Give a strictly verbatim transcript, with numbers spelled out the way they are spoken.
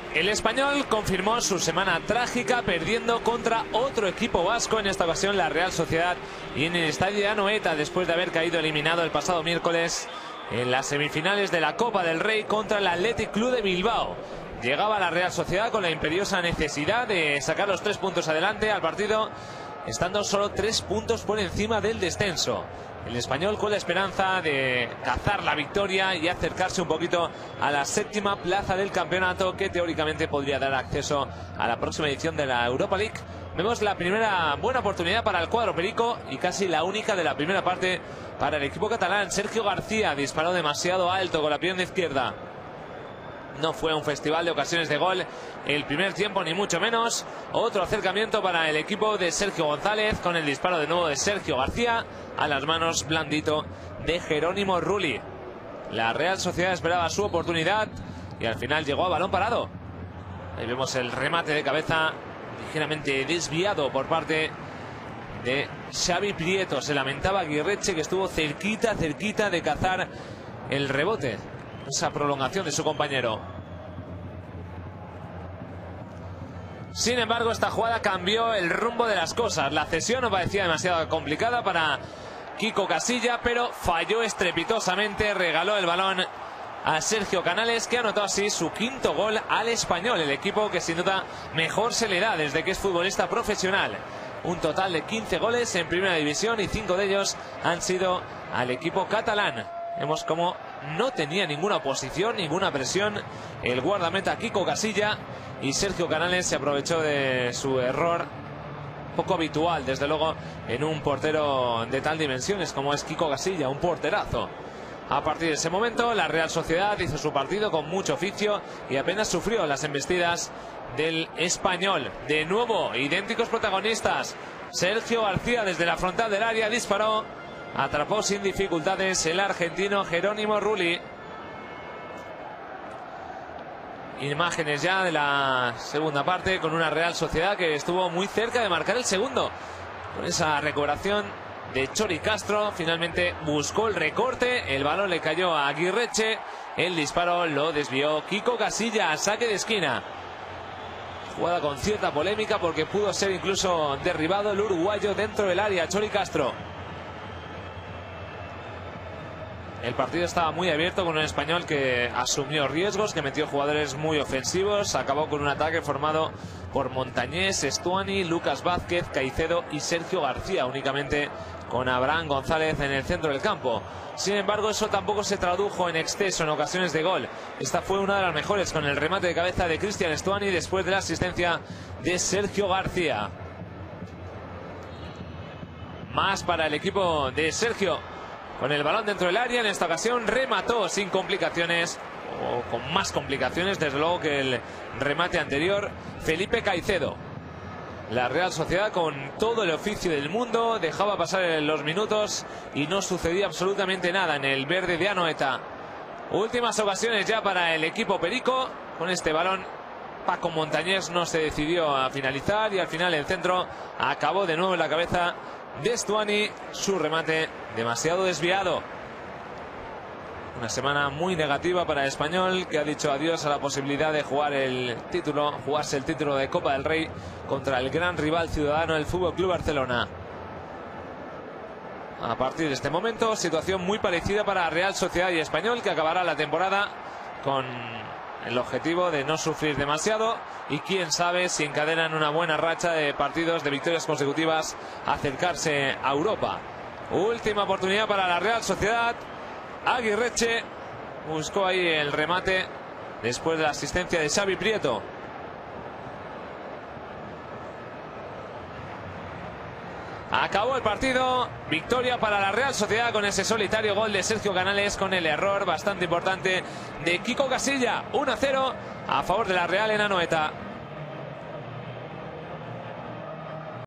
El Español confirmó su semana trágica perdiendo contra otro equipo vasco, en esta ocasión la Real Sociedad, y en el estadio de Anoeta, después de haber caído eliminado el pasado miércoles en las semifinales de la Copa del Rey contra el Athletic Club de Bilbao. Llegaba la Real Sociedad con la imperiosa necesidad de sacar los tres puntos adelante al partido, estando solo tres puntos por encima del descenso. El Español con la esperanza de cazar la victoria y acercarse un poquito a la séptima plaza del campeonato, que teóricamente podría dar acceso a la próxima edición de la Europa League. Vemos la primera buena oportunidad para el cuadro perico y casi la única de la primera parte para el equipo catalán. Sergio García disparó demasiado alto con la pierna izquierda. No fue un festival de ocasiones de gol el primer tiempo, ni mucho menos. Otro acercamiento para el equipo de Sergio González, con el disparo de nuevo de Sergio García a las manos blandito de Jerónimo Rulli. La Real Sociedad esperaba su oportunidad y al final llegó a balón parado. Ahí vemos el remate de cabeza ligeramente desviado por parte de Xavi Prieto. Se lamentaba Aguirreche, que estuvo cerquita, cerquita de cazar el rebote, esa prolongación de su compañero. Sin embargo, esta jugada cambió el rumbo de las cosas. La cesión no parecía demasiado complicada para Kiko Casilla, pero falló estrepitosamente. Regaló el balón a Sergio Canales, que anotó así su quinto gol al Español, el equipo que sin duda mejor se le da desde que es futbolista profesional. Un total de quince goles en primera división y cinco de ellos han sido al equipo catalán. Vemos cómo no tenía ninguna oposición, ninguna presión el guardameta Kiko Casilla, y Sergio Canales se aprovechó de su error, poco habitual desde luego en un portero de tal dimensiones como es Kiko Casilla, un porterazo. A partir de ese momento la Real Sociedad hizo su partido con mucho oficio y apenas sufrió las embestidas del Español. De nuevo idénticos protagonistas. Sergio García desde la frontal del área disparó, atrapó sin dificultades el argentino Jerónimo Rulli. Imágenes ya de la segunda parte, con una Real Sociedad que estuvo muy cerca de marcar el segundo. Con esa recuperación de Chori Castro, finalmente buscó el recorte, el balón le cayó a Aguirreche, el disparo lo desvió Kiko Casilla, saque de esquina. Jugada con cierta polémica porque pudo ser incluso derribado el uruguayo dentro del área, Chori Castro. El partido estaba muy abierto, con un Español que asumió riesgos, que metió jugadores muy ofensivos. Acabó con un ataque formado por Montañés, Stuani, Lucas Vázquez, Caicedo y Sergio García, únicamente con Abraham González en el centro del campo. Sin embargo, eso tampoco se tradujo en exceso en ocasiones de gol. Esta fue una de las mejores, con el remate de cabeza de Cristian Stuani después de la asistencia de Sergio García. Más para el equipo de Sergio, con el balón dentro del área. En esta ocasión remató sin complicaciones, o con más complicaciones desde luego que el remate anterior, Felipe Caicedo. La Real Sociedad, con todo el oficio del mundo, dejaba pasar los minutos y no sucedía absolutamente nada en el verde de Anoeta. Últimas ocasiones ya para el equipo perico. Con este balón Paco Montañés no se decidió a finalizar y al final el centro acabó de nuevo en la cabeza de Stuani, su remate demasiado desviado. Una semana muy negativa para el Español, que ha dicho adiós a la posibilidad de jugar el título, jugarse el título de Copa del Rey contra el gran rival ciudadano, el Fútbol Club Barcelona. A partir de este momento, situación muy parecida para Real Sociedad y Español, que acabará la temporada con el objetivo de no sufrir demasiado y quién sabe si encadenan una buena racha de partidos, de victorias consecutivas, acercarse a Europa. Última oportunidad para la Real Sociedad. Aguirreche buscó ahí el remate después de la asistencia de Xavi Prieto. Acabó el partido, victoria para la Real Sociedad con ese solitario gol de Sergio Canales, con el error bastante importante de Kiko Casilla. uno a cero a favor de la Real en Anoeta.